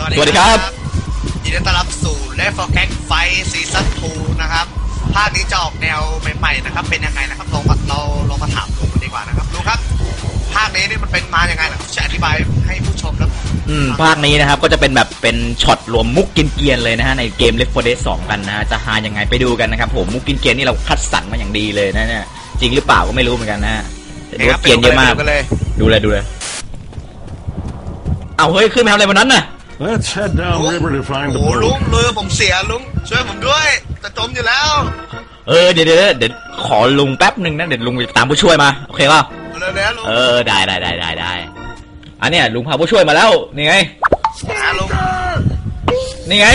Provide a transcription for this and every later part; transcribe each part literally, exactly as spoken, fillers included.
สวัสดีครับยินดีต้อนรับสู่ Left four Dead ไฟซีซั่นทูนะครับภาคนี้จะออกแนวใหม่ๆนะครับเป็นยังไงนะครับเราเราลองมาถามลุงกันดีกว่านะครับลุงครับภาคนี้นี่มันเป็นมาอย่างไงนะจะอธิบายให้ผู้ชมแล้วอืมภาคนี้นะครับก็จะเป็นแบบเป็นช็อตรวมมุกกินเกียนเลยนะฮะในเกม Left four Dead สองกันนะฮะจะหายังไงไปดูกันนะครับผมมุกกินเกียนนี่เราคัดสรรมาอย่างดีเลยนะเนี่ยจริงหรือเปล่าก็ไม่รู้เหมือนกันนะฮะดูเกียนเยอะมากดูเลยดูเลยเอาเฮ้ยขึ้นมาทำอะไรบนนั้นน่ะ Let's head down river to find the boat. โอ้ลุงเรือผมเสียลุงช่วยผมด้วยจะจมอยู่แล้วเออเดี๋ยวเดี๋ยวเดี๋ยวขอลุงแป๊บหนึ่งนะเดี๋ยวลุงไปตามผู้ช่วยมาโอเคป่ะเร็วๆลุงเออได้ได้ได้ได้ได้อันเนี้ยลุงพาผู้ช่วยมาแล้วนี่ไงหาลุงนี่ไง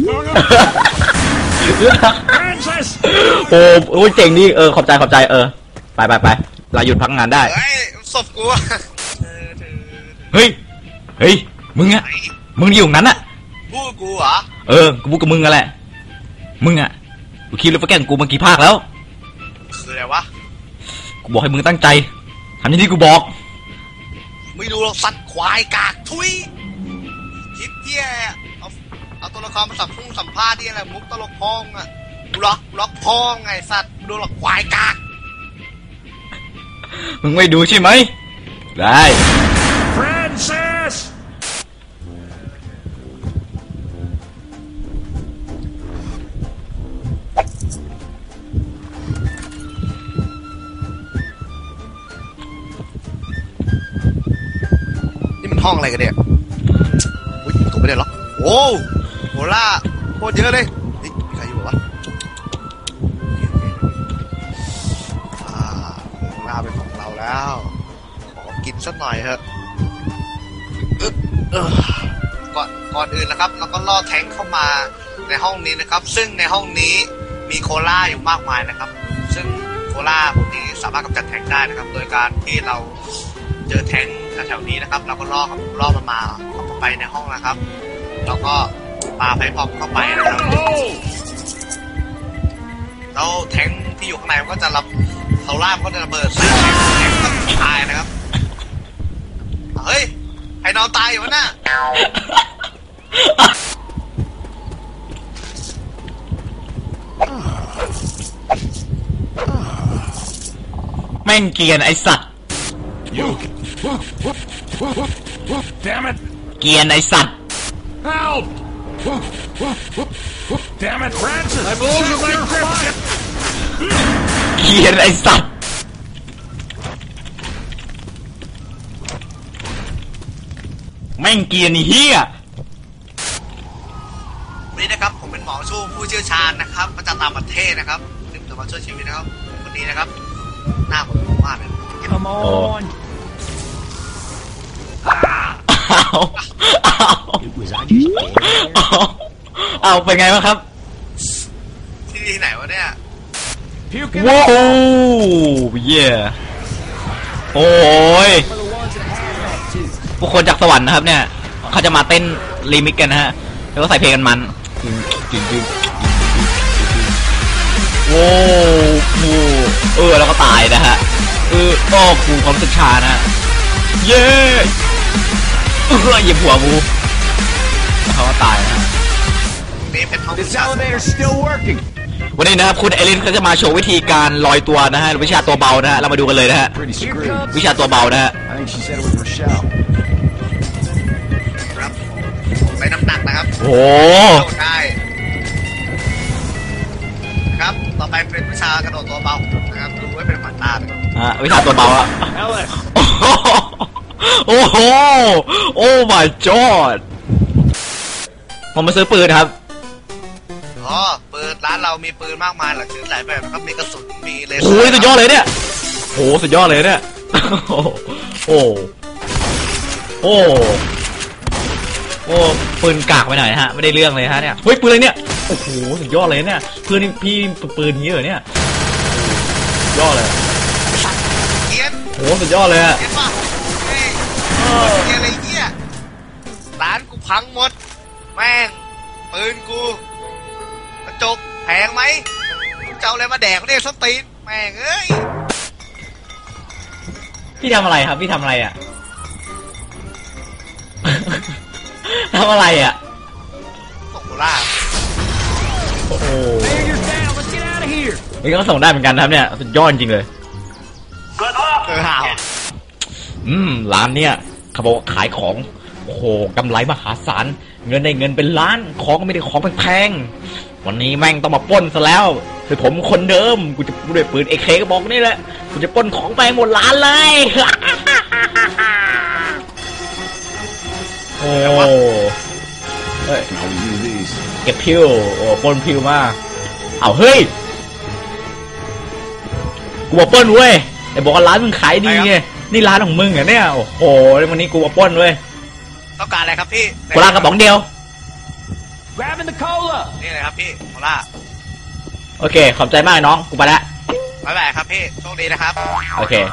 โอ้โหเจ๋งดีเออขอบใจขอบใจเออไปไปไปเราหยุดพักงานได้เฮ้ยศพกูเฮ้ยเฮ้ยมึงอะมึงอยู่ตรงนั้นอะพูดกูเหรอเออกูพูดกับมึงกันแหละมึงอะกูคิดแล้วว่าแกงกูมากี่ภาคแล้วคืออะไรวะกูบอกให้มึงตั้งใจทำอย่างที่กูบอกไม่ดูหรอกสัตว์ควายกากทุยคิดเที่ยเอาเอาตัวละครมาสัมพุ่งสัมภาษณ์ที่อะไรมุกตลกพองอะล็อกล็อกพองไงสัตว์ดูหรอกควายกากมึงไม่ดูใช่ไหมได้ Princess ห้องอะไรกันเนี่ยอุ้ยถูกไม่ได้หรอโอ้โหล่าโคตรเยอะเลยนี่มีใครอยู่วะอ่าโหล่าเป็นของเราแล้วขอกินสักหน่อยเถอะก่อนก่อนอื่นนะครับเราก็ล่อแทงเข้ามาในห้องนี้นะครับซึ่งในห้องนี้มีโคล่าอยู่มากมายนะครับซึ่งโคล่าพวกนี้สามารถกำจัดแทงได้นะครับโดยการที่เราเจอแทงแถวๆนี้นะครับเราก็ล่อล่อมันมาเข้าไปในห้องนะครับแล้วก็ปาไฟพอมเข้าไปนะครับแล้วแทงที่อยู่ข้างในมันก็จะรับเสาล่ามก็จะระเบิดซึ่งแทงก็ตายนะครับเฮ้ยใครนอนตายอยู่วะน่ะแม่งเกียนไอสัตว์ Damn it เกียนไอสัตว์ Help Damn it Francis I'm losing my grip เกียนไอสัตว์แม่งเกียนไอ้เหี้ยวันนี้นะครับผมเป็นหมอชูผู้เชี่ยวชาญนะครับมาจากต่างประเทศนะครับนึกถึงมาช่วยชีวิตนะครับวันนี้นะครับหน้าผมผมมากเลย Come onเอาเอาเอาเป็นไงบ้างครับที่ที่ไหนวะเนี่ยว้าวเย่โอ้ยผู้คนจากสวรรค์นะครับเนี่ยเขาจะมาเต้นรีมิกกันนะฮะแล้วก็ใส่เพลงกันมันจริงจริงโอ้โหเออแล้วก็ตายนะฮะเออโอ้กูความสึกชานะเย้เออเหยียบหัวกูแล้วเขาก็ตายนะวันนี้นะครับคุณเอลินเขาจะมาโชว์วิธีการลอยตัวนะฮะวิชาตัวเบานะฮะเรามาดูกันเลยนะฮะวิชาตัวเบานะฮะใส่น้ำหนักนะครับโอ้ได้ครับต่อไปเป็นวิชากระโดดตัวเบานะครับดูไว้เป็นขวัญตาอ่ะวิชาตัวเบาอะโอ้โหโอ้ my god ผมมาซื้อปืนครับอ๋อปืนร้านเรามีปืนมากมายหลากหลายแบบครับมีกระสุนมีเลเซอร์โอ้ยสุดยอดเลยเนี่ยโอ้สุดยอดเลยเนี่ยโอ้โอ้โอ้ปืนกากไปหน่อยฮะไม่ได้เรื่องเลยฮะเนี่ยเฮ้ยปืนอะไรเนี่ยโอ้โหสุดยอดเลยเนี่ยปืนพี่ปืนนี้เหรอเนี่ยยอดเลยเกียนโอ้สุดยอดเลยอะเกียนป่ะเฮ้ยเกียนอะไรเงี้ยร้านกูพังหมดแม่งปืนกูกระจกแพงไหมเจ้าอะไรมาแดกเนี่ยสตีนแม่งเอ้ยพี่ทำอะไรครับพี่ทำอะไรอ่ะทำอะไรอ่ะล่าโอ้โห Hey, you're down. Let's get out of here. นี่ก็ส่งได้เหมือนกันนะครับเนี่ยสุดยอดจริงเลยเออห่าวอืมร้านเนี่ยเขาบอกว่าขายของโอ้โหกำไรมหาศาลเงินได้เงินเป็นล้านของก็ไม่ได้ของแพงๆวันนี้แม่งต้องมาปล้นซะแล้วคือผมคนเดิมกูจะด้วยปืนเอเคก็บอกนี่แหละกูจะปล้นของไปหมดร้านเลย โอ้เฮ้ยเก็บพิวโอ้ปล้นพิวมากเอาเฮ้ยกูมาปล้นเว้ยแต่บอกว่าร้านมึงขายดีไงนี่ร้านของมึงเหรอเนี่ยโอ้โหวันนี้กูมาปล้นเว้ยต้องการอะไรครับพี่โคลากระป๋องเดียว Grabbing the cola. นี่เลยครับพี่โคล่าโอเคขอบใจมากน้องกูไปละบ๊ายบายครับพี่โชคดีนะครับโอเค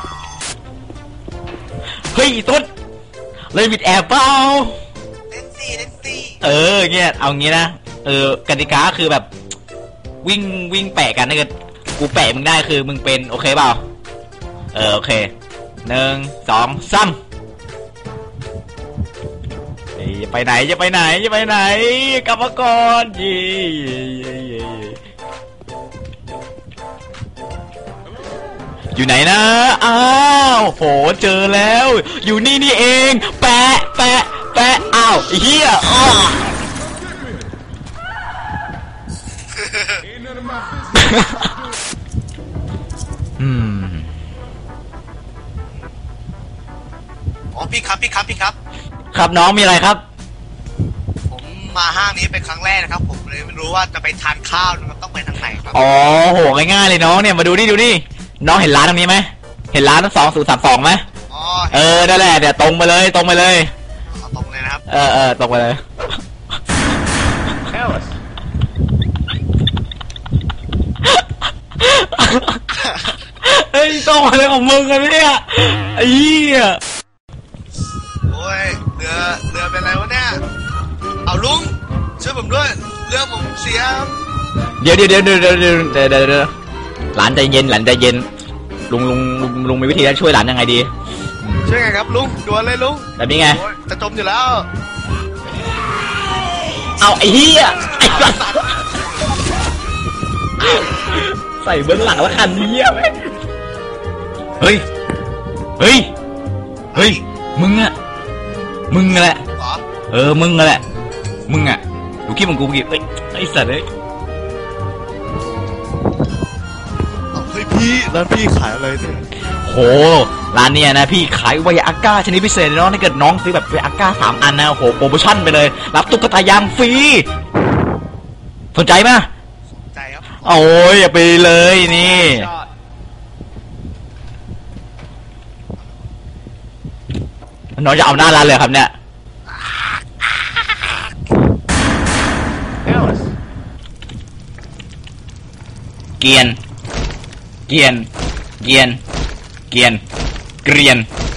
เฮ้ยตุ๊ดเลยบิดแอบเปล่าเล่นสี่เล่นสี่เออเงี้ยเอางี้นะเออกติกาคือแบบวิ่งวิ่งแปะกันถ้าเกิดกูแปะมึงได้คือมึงเป็นโอเคเปล่าเออโอเคหนึ่งสองสามจะไปไหนจะไปไหนจะไปไหนกลับมาก่อนยี่อยู่ไหนนะอ้าวโหเจอแล้วอยู่นี่นี่เองแปะแปะแปะอ้าวเฮียอ้อ อืมอ๋อพี่ครับพี่ครับพี่ครับครับน้องมีอะไรครับผมมาห้างนี้เป็นครั้งแรกนะครับ ผมเลยไม่รู้ว่าจะไปทานข้าวนะครับต้องไปทางไหนครับอ๋อโหง่ายๆเลยน้องเนี่ยมาดูนี่ดูนี่น้องเห็นร้านตรงนี้ไหมเห็นร้านทั้งสองศูนย์สามสองไหมอ๋อเออนั่นแหละเดี๋ยวตรงไปเลยตรงไปเลยเอาตรงเลยนะครับเออเออตรงไปเลย Alice. เฮ้ยตรงอะไรของมึงกันเนี่ยไอ้เหี้ยโอ้ยเรือเรือเป็นไรวะเนี่ยเอาลุงช่วยผมด้วยเรือผมเสียเดี๋ยวเดี๋ยวเดี๋ยวเดี๋ยวเดี๋ยวเดี๋ยวเดี๋ยวเดี๋ยวหลานใจเย็นหลานใจเย็นลุงลุงลุงลุงมีวิธีช่วยหลานยังไงดีช่วยไงครับลุงด่วนเลยลุงแบบนี้ไงโอ้ยจะจมอยู่แล้วเอาไอ้เหี้ยไอ้สัสใส่เบื้องหลังแล้วคันเหี้ยไหมเฮ้ยเฮ้ยเฮ้ยมึงอะมึงแหละเหรอเออมึงแหละมึงอะดูคลิปของกูเมื่อกี้เอ้ยไอ้สัสเอ้ยเอาเฮ้ยพี่ร้านพี่ขายอะไรเนี่ยโหร้านเนี่ยนะพี่ขายไวอาก้าชนิดพิเศษเลยเนาะถ้าเกิดน้องซื้อแบบไวอาก้าสามอันนะโหโปรโมชั่นไปเลยรับตุ๊กตายางฟรีสนใจไหมใจครับโอ้ยอย่าไปเลยนี่ Shot. น้องจะเอาหน้าร้านเลยครับเนี่ย Alice. เกียนเกียนเกียนเกียนเกรียน